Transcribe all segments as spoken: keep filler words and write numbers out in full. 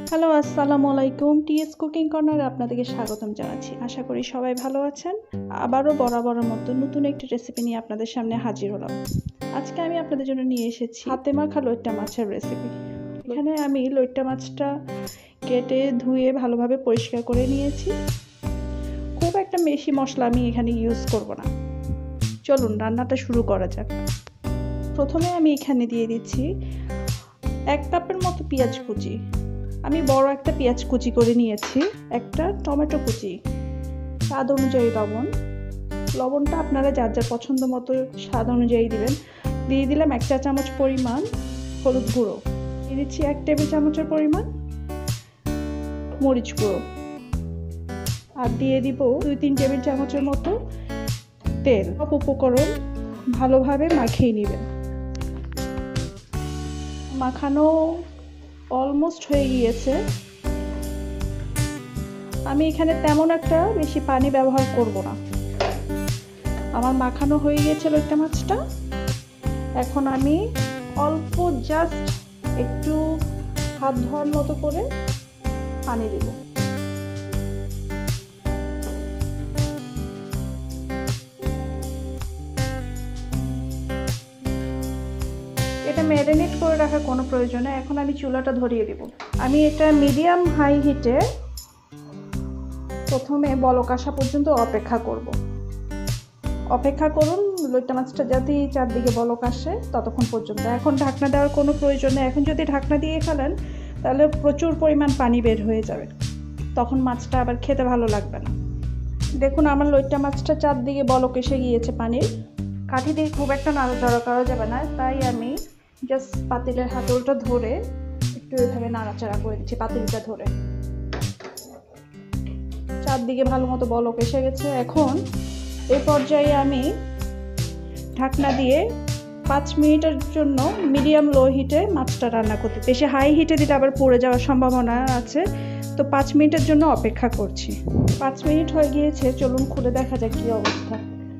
Hello, আসসালামু আলাইকুম। T S cooking কর্নারে আপনাদেরকে স্বাগতম জানাচ্ছি। আশা করি সবাই ভালো আছেন। আবারও বরাবরের মতো নতুন একটি রেসিপি নিয়ে আপনাদের সামনে হাজির হলাম। আজকে আমি আপনাদের জন্য নিয়ে এসেছি হাতে মাখা লইট্টা মাছের রেসিপি। এখানে আমি লইট্টা মাছটা কেটে ধুয়ে ভালোভাবে পরিষ্কার করে নিয়েছি। খুব একটা বেশি মশলা আমি এখানে ইউজ করব না। চলুন রান্নাটা শুরু করা যাক। প্রথমে আমি এখানে দিয়ে দিচ্ছি এক কাপের মতো পেঁয়াজ কুচি। আমি বড় একটা পেঁয়াজ কুচি করে নিয়েছি, একটা টমেটো কুচি, স্বাদ অনুযায়ী লবণ। লবণটা আপনারা যার যার পছন্দ মতো স্বাদ অনুযায়ী দিবেন। দিয়ে দিলাম এক চা চামচ পরিমাণ হলুদ গুঁড়ো, দিয়ে দিচ্ছি এক টেবিল চামচের পরিমাণ মরিচ গুঁড়ো, আর দিয়ে দিব দুই তিন টেবিল চামচের মতো তেল। সব উপকরণ ভালোভাবে মাখিয়ে নেবেন। মাখানো অলমোস্ট হয়ে গিয়েছে। আমি এখানে তেমন একটা বেশি পানি ব্যবহার করব না। আমার মাখানো হয়ে গিয়েছে লইট্টা মাছটা। এখন আমি অল্প জাস্ট একটু হাত ধোয়ার মতো করে পানি দেব। এটা ম্যারিনেট করে রাখার কোনো প্রয়োজন নেই। এখন আমি চুলাটা ধরিয়ে দেব। আমি এটা মিডিয়াম হাই হিটে প্রথমে বলক আসা পর্যন্ত অপেক্ষা করব। অপেক্ষা করুন লইট্টা মাছটা যাতে চারদিকে বলক আসে ততক্ষণ পর্যন্ত। এখন ঢাকনা দেওয়ার কোনো প্রয়োজন নেই। এখন যদি ঢাকনা দিয়ে ফেলেন তাহলে প্রচুর পরিমাণ পানি বের হয়ে যাবে, তখন মাছটা আবার খেতে ভালো লাগবে না। দেখুন আমার লইট্টা মাছটা চারদিকে বলক এসে গিয়েছে পানির। কাঠি দিয়ে খুব একটা নাড়াচাড়া করা যাবে না, তাই আমি জাস্ট পাতিলের হাতলটা ধরে একটু এভাবে নাড়াচাড়া করে দিচ্ছি। পাতিলটা ধরে চারদিকে ভালো মতো বলক এসে গেছে। এখন এই পর্যায়ে আমি ঢাকনা দিয়ে পাঁচ মিনিটের জন্য মিডিয়াম লো হিটে মাছটা রান্না করতে, বেশি হাই হিটে দিলে আবার পুড়ে যাওয়ার সম্ভাবনা আছে, তো পাঁচ মিনিটের জন্য অপেক্ষা করছি। পাঁচ মিনিট হয়ে গিয়েছে, চলুন খুলে দেখা যাক কী অবস্থা।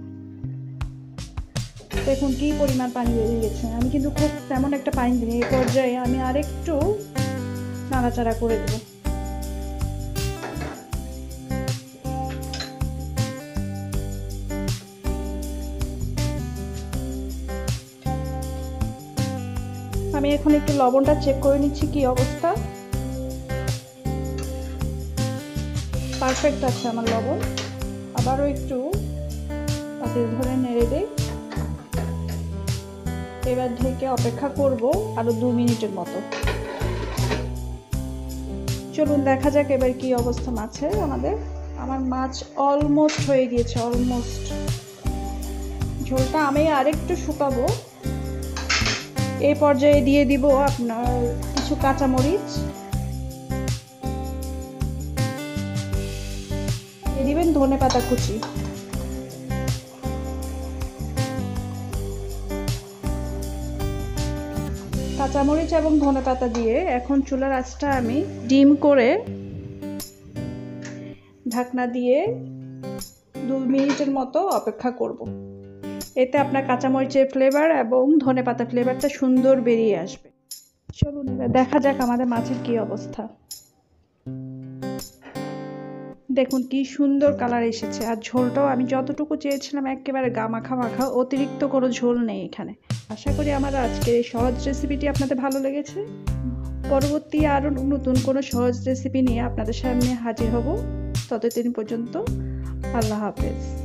দেখুন কী পরিমাণ পানি বেরিয়ে গেছে। আমি কিন্তু খুব তেমন একটা পানি দিই। এই পর্যায়ে আমি আরেকটু নাড়াচাড়া করে দেব। আমি এখন একটু লবণটা চেক করে নিচ্ছি কি অবস্থা। পারফেক্ট আছে আমার লবণ। আবারও একটু পাতিল ধরে নেড়ে দিই। এবার ঢেকে অপেক্ষা করব আরো দু মিনিটের মতো। চলুন দেখা যাক এবার কি অবস্থা মাছের আমাদের। আমার মাছ অলমোস্ট হয়ে গিয়েছে, অলমোস্ট। ঝোলটা আমি আরেকটু শুকাবো। এই পর্যায়ে দিয়ে দিব আপনার কিছু কাঁচামরিচ, দিয়ে দিবেন ধনে পাতা কুচি। কাঁচামরিচ এবং ধনেপাতা দিয়ে এখন চুলার আঁচটা আমি ডিম করে ঢাকনা দিয়ে দু মিনিটের মতো অপেক্ষা করব। এতে আপনার কাঁচামরিচের ফ্লেভার এবং ধনেপাতা ফ্লেভারটা সুন্দর বেরিয়ে আসবে। চলুন এবার দেখা যাক আমাদের মাছের কি অবস্থা। দেখুন কি সুন্দর কালার এসেছে। আর ঝোলটাও আমি যতটুকু চেয়েছিলাম একেবারে গা মাখা মাখা, অতিরিক্ত কোনো ঝোল নেই এখানে। আশা করি আমার আজকের এই সহজ রেসিপিটি আপনাদের ভালো লেগেছে। পরবর্তী আরও নতুন কোনো সহজ রেসিপি নিয়ে আপনাদের সামনে হাজির হব। ততদিন পর্যন্ত আল্লাহ হাফেজ।